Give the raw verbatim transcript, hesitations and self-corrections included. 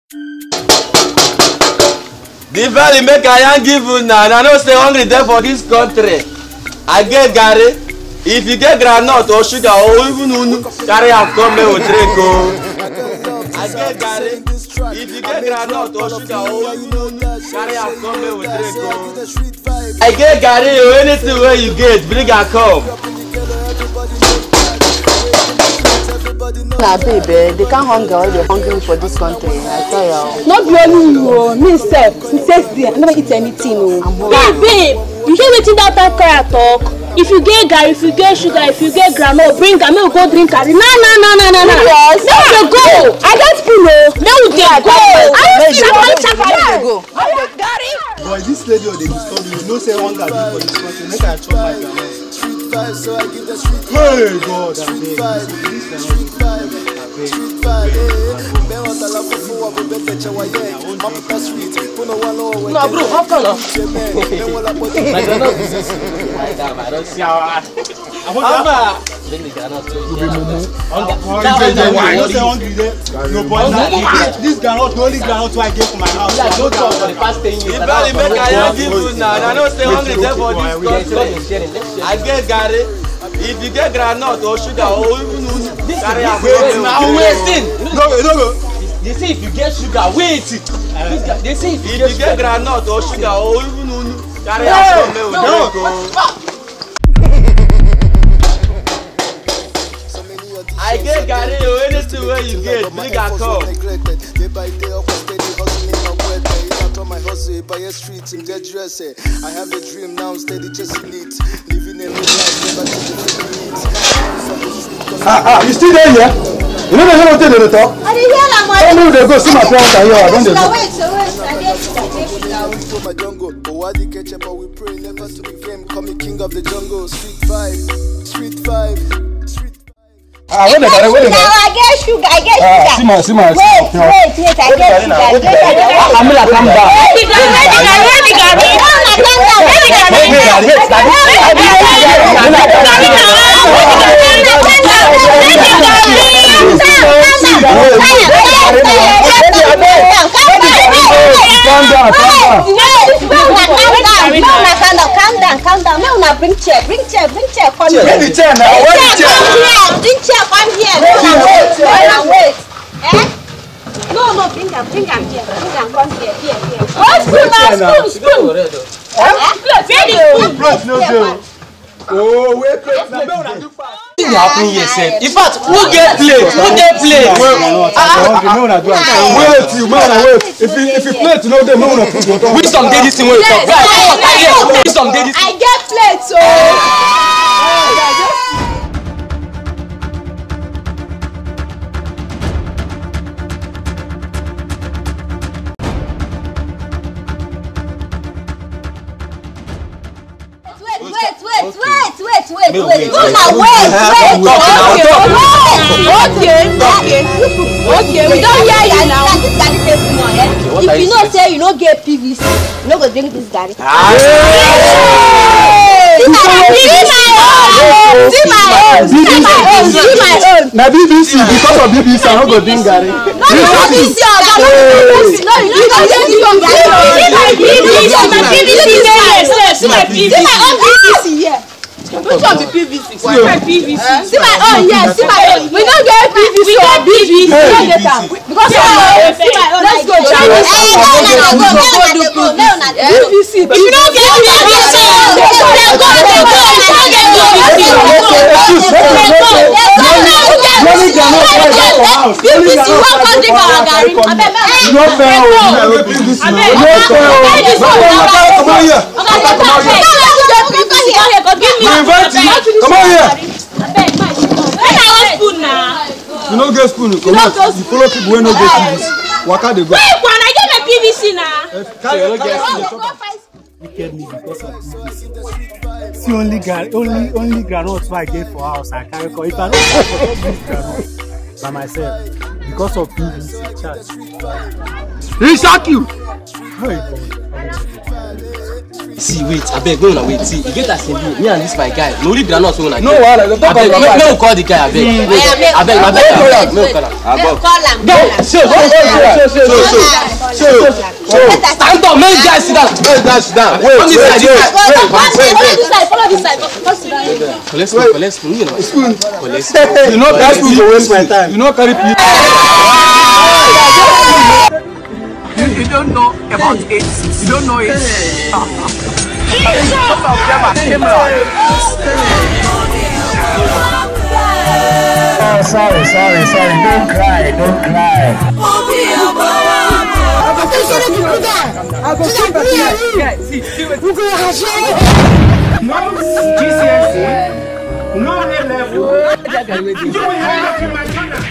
The very make I am give you now. I know stay hungry there for this country. I get garri. If you get granite or sugar or even unu, carry am come here with drink. Oh. I get garri. If you get granite or sugar or even unu, carry am come here with drink. Oh. I get garri or anything where you get, bring am come. Nah, baby, they can't hunger all they're hungry for this country. I tell you. Not only you, me self, since yesterday, I never eat anything. Oh. Babe, babe, you hear wetin that that cry talk? If you get garri, if you get sugar, if you get granola, bring am, make we go drink garri. Nah, nah, nah, nah, nah, nah. Yes. Let we go. I don't feel no. Let we dey go. I don't see that chapa. Go. Garri. Boy, this lady or they disturb you. No say hunger dey for this country. Make I chop my granola. So I give the street vibe. Hey God, street vibe, street vibe, street vibe. No, bro, how come now? My granola is this. I don't see how. How bring the granola to you. Why you say hungry there? No, boy, this granola, the only granola I get from my house. Yeah, don't talk for the past ten years. The belly make I give you now. I don't stay hungry there for this country. I get garri. If you get granite or sugar or even unu, carry am come. Now waiting. No, no, no. They say if you get sugar, wait. They say if you get granite or sugar or even unu, carry am come. No. I get garri or anything where you get, bring am come. My hustle by a street in get dress. I have a dream now, steady chasing it. Living a life, never to the Ah, ah, you still there, yeah? You know the hell what they talk? I didn't hear that much. I don't know they go see my parents here. I don't know. Wait, so wait, I didn't for my jungle, but why the ketchup? But we pray never to be fame. Call me king of the jungle. Street vibe, street vibe, street. Ah, wait a minute, wait a minute. I get sugar, I get sugar. Ah, see my, see my. Wait, wait, wait, I get sugar. I get sugar. I'm gonna come down. Baby, baby, baby, calm down, calm down. Now now bring chair, bring chair, bring chair. Come here. Bring the chair now. Bring chair, come here. Bring chair, come here. Wait, wait, wait. Eh? No, no, bring them, bring them here. Bring them, come here, here, here. Oh, spoon, spoon, spoon. Eh? Plate, no deal. Oh, wait, plate. Now, now, now, fast. What happen here, sir? In fact, who get plate? Who get plate? Wait, you man, wait. If you if you plate, you know them, no one put water. Wisdom did this thing where you talk. Right? Wisdom did this. I get plate, so. Wait, wait, wait, wait, wait, wait. No, now wait, wait. Okay, okay, okay. We don't hear you now. This garri take more, eh? If you know say you no get P V C, you no go drink this garri. See my own, see my own, see my own. Now B B C, because of B B C, I don't go drink garri. No, no, B B C, no, no, you don't get this one garri. See my P V C, my P V C, see my P V C, see my own P V C here. Which one be P V C? Why my P V C? See my own, yes, see my own. We don't get P V C or B V C. We don't get them. Because see my own, let's go. P V C. If you don't get P V C, let's go, let's go, let's go. If you don't get P V C, let's go, let's go. P V C, what country for our garri? No fair, no P V C. No fair. Come on here. Come on here. You no get spoon. Come on. You follow people when no get P V C. Waka dey go. Wait, one I get my P V C now. You get me because of P V C. See only gar, only only groundnut I get for house. I carry. If I don't get this groundnut by myself. because of you. He shock you. Hey. See, wait, I beg, no, no, wait, see, you get us in me and this my guy. No, we are not so like. No, I beg, no, call the guy, I beg. I beg, I beg, I beg, no, call him. Call him. Go, so, so, so, so, so, so, stand up, make guys sit down. Make guys sit down. Wait, wait, wait, Follow this side, follow this side. Let's sit down. Let's go, let's go. You know, let's go. You know, that's to waste my time. You know, carry people. You, you don't know about it. You don't know it. Some of them are criminals. Oh, sorry, sorry, sorry. Don't cry, don't cry. Yeah, see, see what G C S E, no level. You will have my